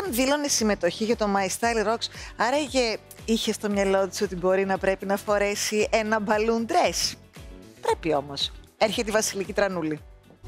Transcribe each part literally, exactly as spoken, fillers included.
δήλωνε συμμετοχή για το My Style Rocks, άρα είχε, είχε στο μυαλό της ότι μπορεί να πρέπει να φορέσει ένα balloon dress. Πρέπει όμως. Έρχεται η Βασιλική Τρανούλη.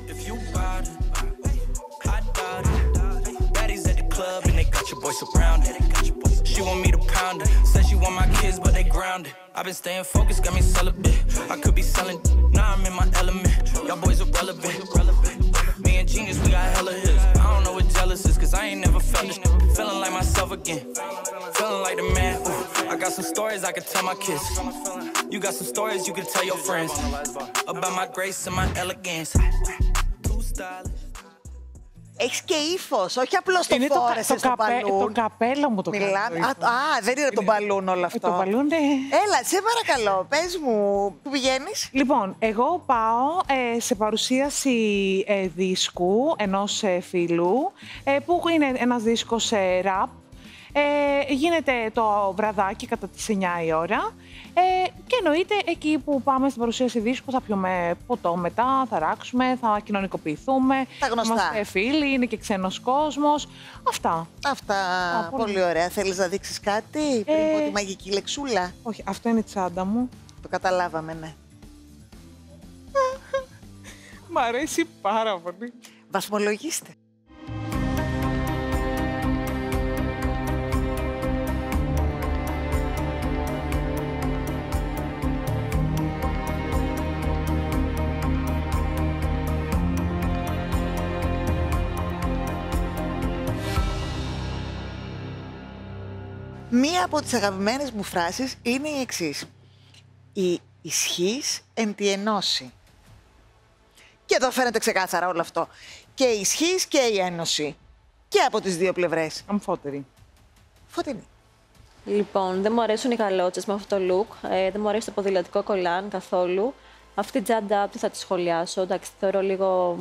She want me to pound it. Said she want my kids, but they grounded. I've been staying focused, got me celibate. I could be selling, now I'm in my element. Y'all boys irrelevant. Me and Genius, we got hella hits. I don't know what jealous is, cause I ain't never felt this. Feeling like myself again. Feeling like the man. Ooh. I got some stories I could tell my kids. You got some stories you could tell your friends. About my grace and my elegance. Too stylish. Έχεις και ύφος, όχι απλώς το είναι φόρεσες το, το, στο καπέ, μπαλούν. το καπέλο μου το Μιλάμε. κάνει. Α, α, δεν είναι, είναι το μπαλούν όλο αυτό. Το μπαλούν, ναι. Έλα, σε παρακαλώ, πες μου, πού πηγαίνεις? Λοιπόν, εγώ πάω ε, σε παρουσίαση ε, δίσκου ενός ε, φίλου, ε, που είναι ένας δίσκος ε, rap. Ε, γίνεται το βραδάκι κατά τις εννιά η ώρα ε, και εννοείται εκεί που πάμε στην παρουσίαση δίσκου θα πιούμε ποτό μετά, θα ράξουμε, θα κοινωνικοποιηθούμε. Τα γνωστά. Είμαστε φίλοι, είναι και ξένος κόσμος. Αυτά. Αυτά. Α, πολύ, πολύ ωραία. Θέλεις να δείξεις κάτι πριν Ε... πω τη μαγική λεξούλα? Όχι, αυτό είναι η τσάντα μου. Το καταλάβαμε, ναι. Μ' αρέσει πάρα πολύ. Βαθμολογήστε. Μία από τις αγαπημένες μου φράσεις είναι η εξής. Η ισχύς εν τη ενώση. Και εδώ φαίνεται ξεκάθαρα όλο αυτό. Και η ισχύς και η ένωση. Και από τις δύο πλευρές. Αμφότερη. Φωτεινή. Λοιπόν, δεν μου αρέσουν οι γαλότσες με αυτό το look. Ε, δεν μου αρέσει το ποδηλατικό κολάν καθόλου. Αυτή η τζάντα τι θα τη σχολιάσω. Εντάξει, θεωρώ λίγο...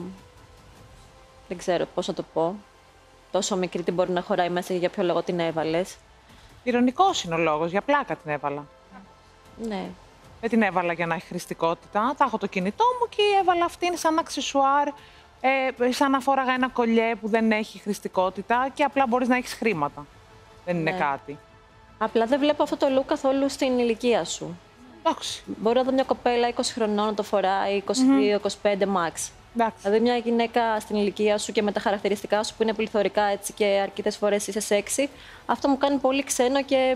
Δεν ξέρω πώς να το πω. Τόσο μικρή τι μπορεί να χωράει μέσα και για ποιο λόγο την έβαλες. Ειρωνικός είναι ο λόγος, για πλάκα την έβαλα. Ναι. Δεν την έβαλα για να έχει χρηστικότητα. Θα έχω το κινητό μου και έβαλα αυτήν σαν αξεσουάρ, ε, σαν να φόραγα ένα κολλιέ που δεν έχει χρηστικότητα και απλά μπορείς να έχεις χρήματα. Δεν είναι Ναι. κάτι. Απλά δεν βλέπω αυτό το look καθόλου στην ηλικία σου. Εντάξει. Μπορώ να δω μια κοπέλα είκοσι χρονών να το φοράει, είκοσι δύο είκοσι πέντε max. Εντάξει. Δηλαδή μια γυναίκα στην ηλικία σου και με τα χαρακτηριστικά σου που είναι πληθωρικά έτσι και αρκετές φορές είσαι σεξι, αυτό μου κάνει πολύ ξένο και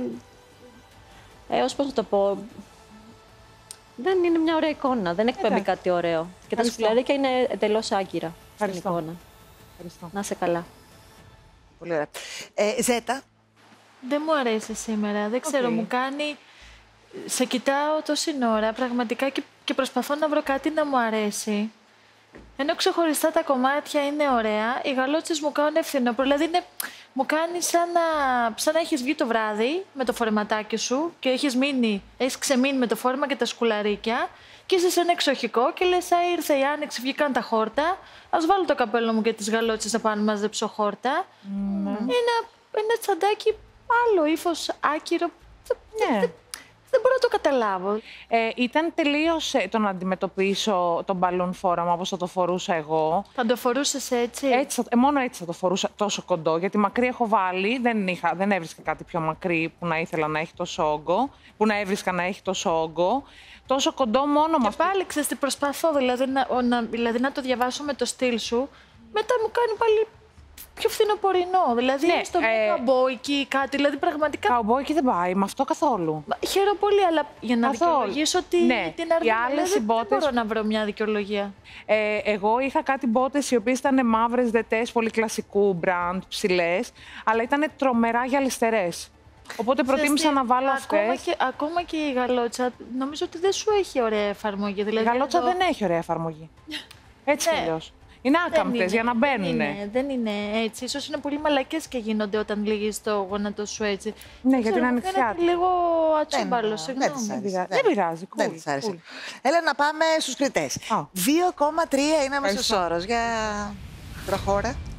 έως πώς να το πω, δεν είναι μια ωραία εικόνα, δεν εκπέμπει Εντάξει. κάτι ωραίο. Και τα Ευχαριστώ. σκουλαρίκια είναι εντελώς άγκυρα στην Ευχαριστώ. εικόνα. Ευχαριστώ. Να είσαι καλά. Πολύ ωραία. Ε, Ζέτα. Δεν μου αρέσει σήμερα. Δεν ξέρω, Οκ. μου κάνει... Σε κοιτάω τόση ώρα πραγματικά και, και προσπαθώ να βρω κάτι να μου αρέσει. Ενώ ξεχωριστά τα κομμάτια είναι ωραία, οι γαλότσες μου κάνουν ευθυνόπρο. Δηλαδή είναι, μου κάνει σαν να, σαν να έχεις βγει το βράδυ με το φορεματάκι σου και έχεις, μείνει, έχεις ξεμείνει με το φόρεμα και τα σκουλαρίκια και είσαι σε ένα εξοχικό και λες, α, ήρθε η άνοιξη, βγήκαν τα χόρτα, ας βάλω το καπέλο μου και τις γαλότσες να πάνε να μαζέψω χόρτα. Mm. Ένα, ένα τσαντάκι άλλο ύφος άκυρο. Ναι. Δεν μπορώ να το καταλάβω. Ε, ήταν τελείως ε, το να αντιμετωπίσω τον μπαλούν φόραμα όπως θα το φορούσα εγώ. Θα το φορούσες έτσι. Έτσι, θα- ε, μόνο έτσι θα το φορούσα τόσο κοντό, γιατί μακρύ έχω βάλει, δεν, είχα, δεν έβρισκα κάτι πιο μακρύ που να ήθελα να έχει τόσο όγκο, που να έβρισκα να έχει τόσο όγκο. Τόσο κοντό μόνο με Και αυτό. πάλι ξέρεις τι προσπαθώ, δηλαδή να, ο, να, δηλαδή να το διαβάσω με το στυλ σου, μετά μου κάνει πάλι πιο φθινοπορεινό. Δηλαδή Ναι, στο ε, ε... καμπόικι ή κάτι, δηλαδή πραγματικά. Καουμπόι και δεν πάει, με αυτό καθόλου. Χαίρομαι πολύ, αλλά για να Καθόλου. δικαιολογήσω ότι Ναι, την οι αρνητική άλλες δεν, δεν συμπότες- μπορώ να βρω μια δικαιολογία. Ε, εγώ είχα κάτι μπότες οι οποίες ήταν μαύρες δετές, πολύ κλασικού μπραντ, ψηλές, αλλά ήταν τρομερά γυαλιστερές. Οπότε προτίμησα Ξέρεις τι, να βάλω ακόμα αυτές. Και, ακόμα και η γαλότσα, νομίζω ότι δεν σου έχει ωραία εφαρμογή. Η Δηλαδή, γαλότσα εδώ- δεν έχει ωραία εφαρμογή. Έτσι Ναι. κι αλλιώς. Είναι δεν άκαμπτες είναι, για να δεν μπαίνουν. είναι, δεν είναι έτσι. Ίσως είναι πολύ μαλακές και γίνονται όταν λύγεις το γόνατο σου έτσι. Ναι, Δεν γιατί ξέρω, είναι μου φαίνεται ανοιξιάτικη. λίγο Δεν, ατσούμπαλο, δεν της συγγνώμη. άρεσε. Δεν πειράζει, Δεν cool, της άρεσε. cool. Έλα να πάμε στους κριτές. Α. δύο κόμμα τρία είναι ο μέσος Ευχαριστώ. όρος. Για προχώρα.